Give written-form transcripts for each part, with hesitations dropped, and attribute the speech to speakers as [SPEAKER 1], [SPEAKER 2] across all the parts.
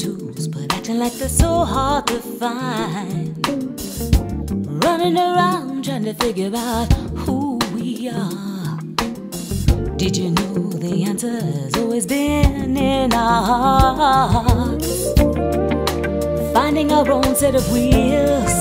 [SPEAKER 1] tools, but acting like they're so hard to find. Running around trying to figure out who we are. Did you know the answer's always been in our hearts? Finding our own set of wheels,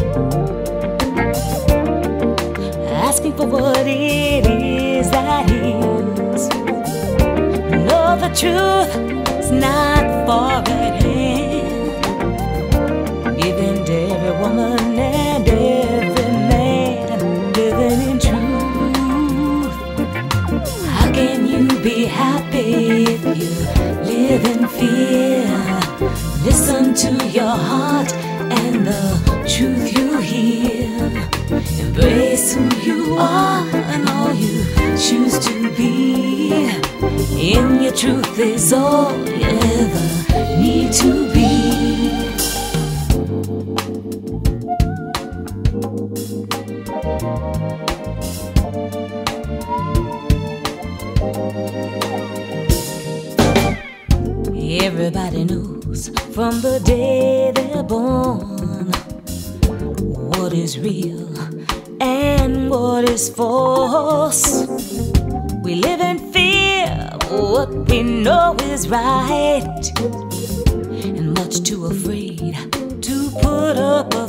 [SPEAKER 1] asking for what it is that is. Know the truth is not far at hand. Giving to every woman and every man, living in truth. How can you be happy if you live in fear? Listen to your heart and the truth you hear. Embrace who you are and all you choose to be. In your truth is all you ever need to be. Everybody knows from the day they're born what is real and what is false. We live in fear of what we know is right, and much too afraid to put up a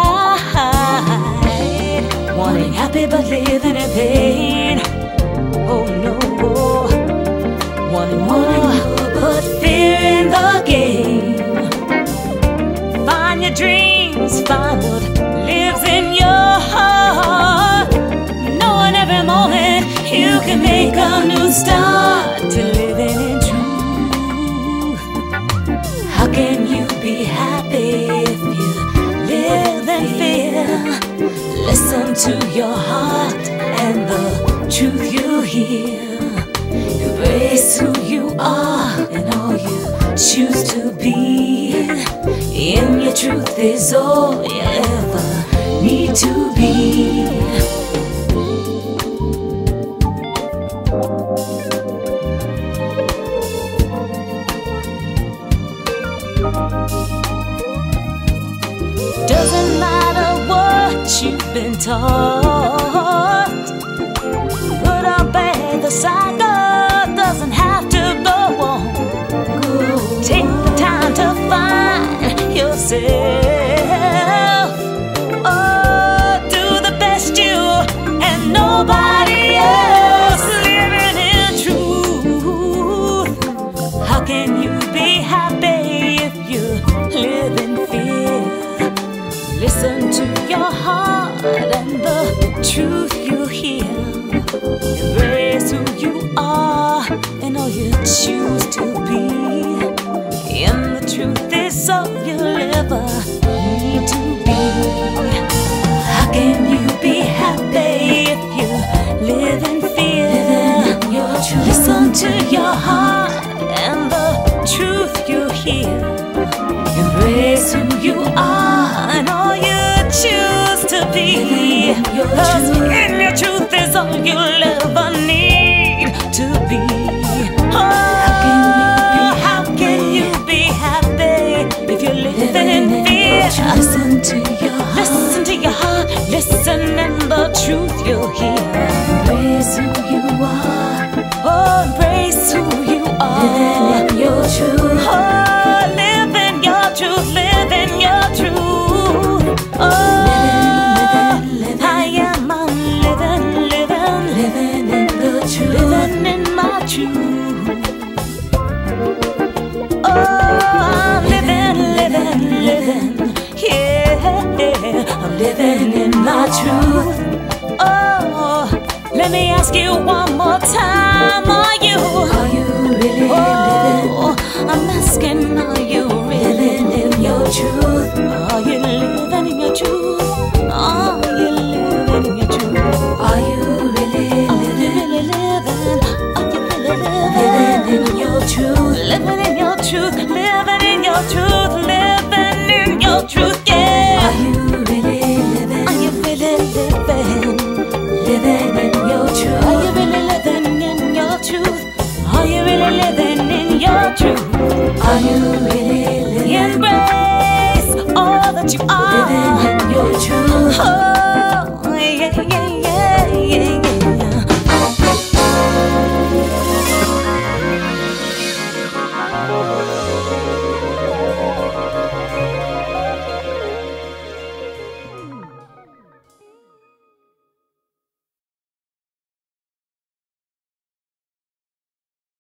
[SPEAKER 1] fight. Wanting happy but living in pain. Oh no. Wanting more but fear in the game. Find your dreams, find what lives in your heart. Knowing every moment you can make a new start to living in truth. How can you be happy if you live in fear? Listen to your heart and the truth you hear. Embrace who you are and all you choose to be. In your truth is all you ever need to be. Doesn't matter what you've been taught. Put away the cycle. Doesn't have to go on. Take the time to find yourself. Oh, do the best you and nobody else. Living in truth. How can you be happy if you live in fear? Listen to your heart and the truth you hear. Embrace who you are and all you choose to be. And the truth is all you'll ever need to be. How can you be happy if you live in fear? Listen to your heart and the truth you hear. Embrace who you are and all you choose to be. 'Cause in your truth is all you'll ever need to be. Oh, how can you be happy if you're living in fear? Listen to your heart, listen and the truth you'll hear. Embrace who you are. Oh, embrace who you are. Living in your truth. Oh, live in your truth, live in your truth. Oh, I am living in the truth, living in my truth. Oh, I'm living, yeah, I'm living in my truth. Oh, let me ask you one more time, are you really living? I'm asking, are you really living in your truth? Are you living in your truth? Are you living in your truth? Are you really living? Are you really living in your truth? Living in your truth, living in your truth, living in your truth, yeah. Are you